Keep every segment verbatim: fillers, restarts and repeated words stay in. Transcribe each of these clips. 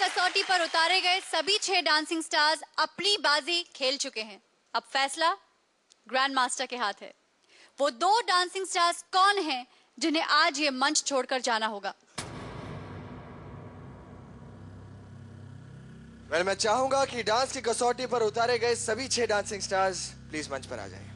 कसौटी पर उतारे गए सभी छह डांसिंग स्टार्स अपनी बाजी खेल चुके हैं। अब फैसला ग्रैंड मास्टर के हाथ है। वो दो डांसिंग स्टार्स कौन हैं जिन्हें आज ये मंच छोड़कर जाना होगा? well, मैं चाहूंगा कि डांस की कसौटी पर उतारे गए सभी छह डांसिंग स्टार्स प्लीज मंच पर आ जाएं।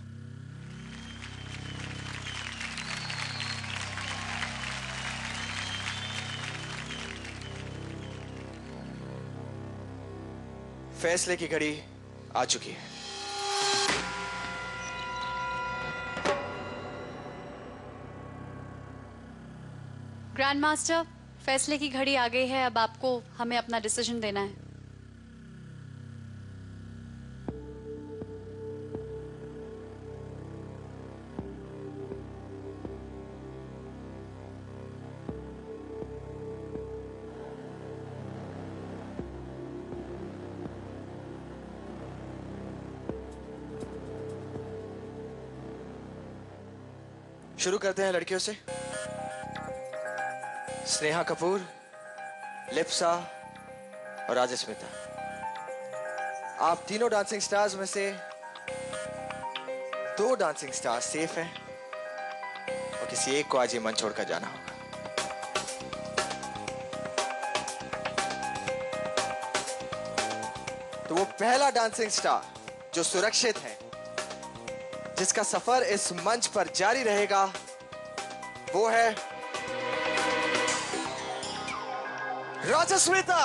फैसले की घड़ी आ चुकी है। ग्रैंड मास्टर, फैसले की घड़ी आ गई है। अब आपको हमें अपना डिसीजन देना है। शुरू करते हैं लड़कियों से। स्नेहा कपूर, लिप्सा और राजस्मिता, आप तीनों डांसिंग स्टार्स में से दो डांसिंग स्टार सेफ हैं और किसी एक को आज ये मंच छोड़कर जाना होगा। तो वो पहला डांसिंग स्टार जो सुरक्षित है, जिसका सफर इस मंच पर जारी रहेगा, वो है राजस्मिता।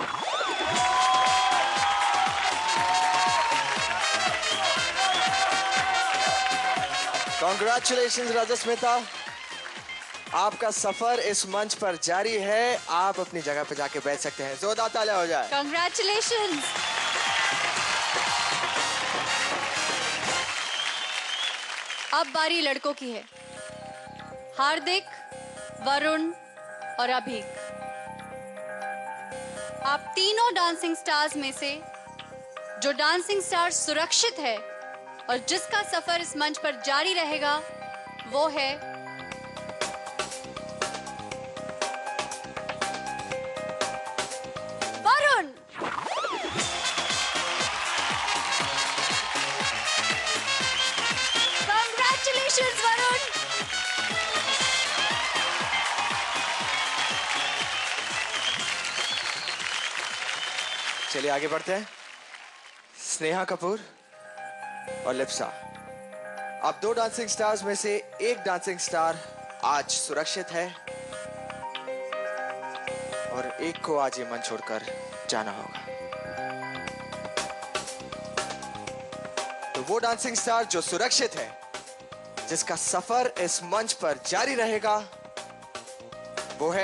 कॉन्ग्रेचुलेशंस राजस्मिता, आपका सफर इस मंच पर जारी है। आप अपनी जगह पे जाके बैठ सकते हैं। जोरदार तालियां हो जाए। कॉन्ग्रेचुलेशंस। अब बारी लड़कों की है। हार्दिक, वरुण और अभीक, आप तीनों डांसिंग स्टार्स में से जो डांसिंग स्टार सुरक्षित है और जिसका सफर इस मंच पर जारी रहेगा, वो है वरुण। कांग्रेचुलेशंस वरुण। चलिए आगे बढ़ते हैं। स्नेहा कपूर और लिप्सा, आप दो डांसिंग स्टार्स में से एक डांसिंग स्टार आज सुरक्षित है और एक को आज ये मंच छोड़कर जाना होगा। तो वो डांसिंग स्टार जो सुरक्षित है, जिसका सफर इस मंच पर जारी रहेगा, वो है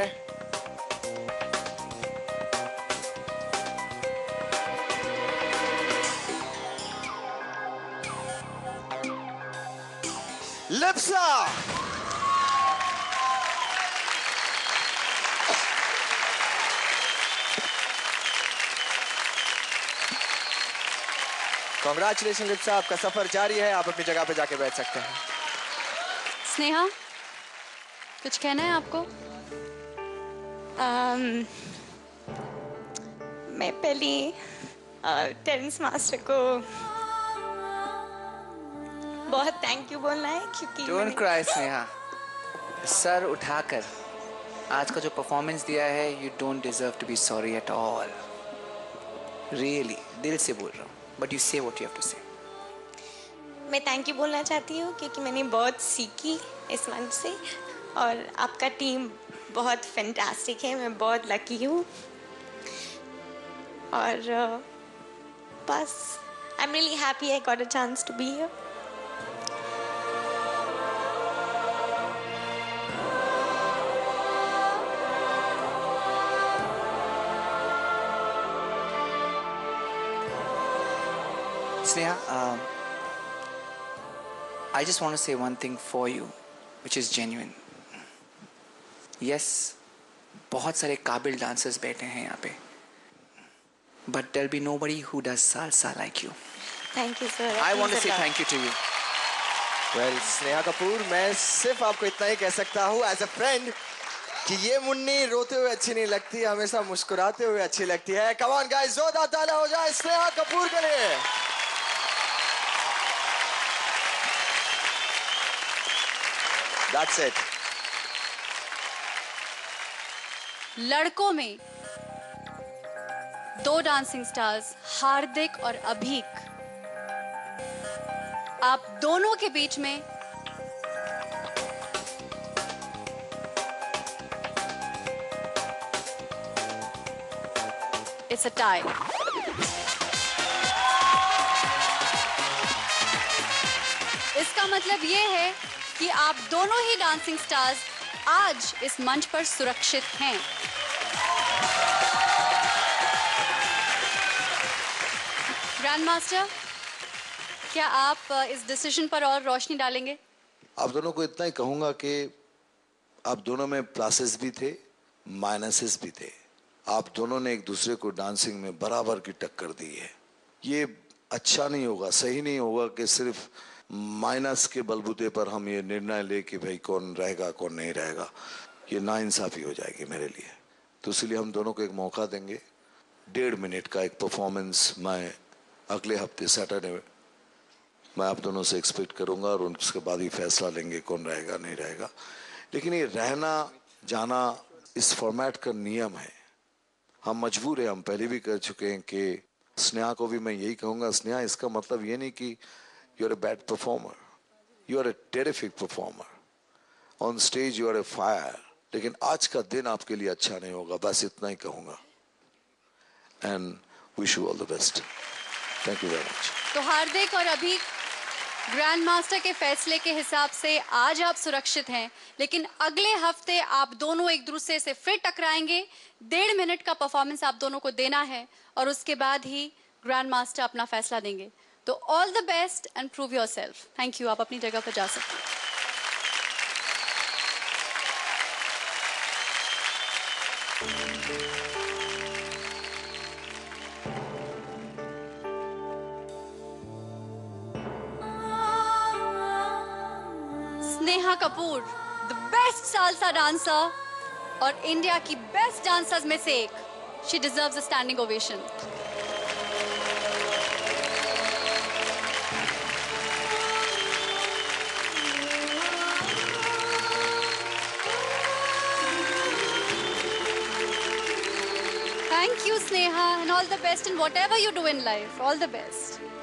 लिप्सा। कांग्रेचुलेशन लिप्सा, आपका सफर जारी है। आप अपनी जगह पे जाके बैठ सकते हैं। स्नेहा, कुछ कहना है आपको? um, मैं पहले टेरेंस मास्टर को बहुत थैंक यू बोलना है, क्योंकि डोंट क्राई स्नेहा, सर उठाकर आज का जो परफॉर्मेंस दिया है, you don't deserve to be sorry at all. Really दिल से बोल रहा हूँ, but you say what you have to say. मैं थैंक यू बोलना चाहती हूँ क्योंकि मैंने बहुत सीखी इस मंच से, और आपका टीम बहुत फैंटास्टिक है। मैं बहुत लकी हूँ, और uh, बस I am really happy I got a chance to be here. Sneha, um, I just want to say one thing for you, which is genuine. Yes, बहुत सारे काबिल डांसर्स बैठे हैं यहाँ पे, but there'll be nobody who does salsa like you. Thank you, sir. I want to say thank you to you. Well, Sneha Kapoor, मैं सिर्फ आपको इतना ही कह सकता हूँ एज अ फ्रेंड कि ये मुन्नी रोते हुए अच्छी नहीं लगती, हमेशा मुस्कुराते हुए अच्छी लगती है। कम ऑन गाइस, जोरदार तालियां हो जाए स्नेहा कपूर के लिए। That's it. लड़कों में दो डांसिंग स्टार्स हार्दिक और अभीक, आप दोनों के बीच में इट्स अ टाई। इसका मतलब यह है कि आप दोनों ही डांसिंग स्टार्स आज इस मंच पर सुरक्षित हैं। ग्रैंड मास्टर, क्या आप इस डिसीजन पर और रोशनी डालेंगे? आप दोनों को इतना ही कहूंगा कि आप दोनों में प्लसेस भी थे, माइनसेस भी थे। आप दोनों ने एक दूसरे को डांसिंग में बराबर की टक्कर दी है। ये अच्छा नहीं होगा, सही नहीं होगा कि सिर्फ माइनस के बलबूते पर हम ये निर्णय ले कि भाई कौन रहेगा कौन नहीं रहेगा। ये नाइंसाफी हो जाएगी मेरे लिए। तो इसलिए हम दोनों को एक मौका देंगे। डेढ़ मिनट का एक परफॉर्मेंस मैं अगले हफ्ते सैटरडे मैं आप दोनों से एक्सपेक्ट करूंगा और उसके बाद ही फैसला लेंगे कौन रहेगा नहीं रहेगा। लेकिन ये रहना जाना इस फॉर्मेट का नियम है, हम मजबूर हैं। हम पहले भी कर चुके हैं कि स्नेहा को भी मैं यही कहूंगा, स्नेहा इसका मतलब ये नहीं कि you are a bad performer, you are a terrific performer on stage, you are a fire. लेकिन आज का दिन आपके लिए अच्छा नहीं होगा, बस इतना ही कहूंगा। And wish you all the best. Thank you very much. तो हार्दिक और अभी ग्रैंड मास्टर के फैसले के हिसाब से आज आप सुरक्षित हैं, लेकिन अगले हफ्ते आप दोनों एक दूसरे से फिर टकराएंगे। डेढ़ मिनट का परफॉर्मेंस आप दोनों को देना है और उसके बाद ही ग्रैंड मास्टर अपना फैसला देंगे। तो all the best and prove yourself. Thank you. आप अपनी जगह पर जा सकते हैं। Sneha Kapoor, the best salsa dancer और इंडिया की बेस्ट डांसर्स में से एक, she deserves a standing ovation. Thank you, Sneha, and all the best in whatever you do in life. All the best.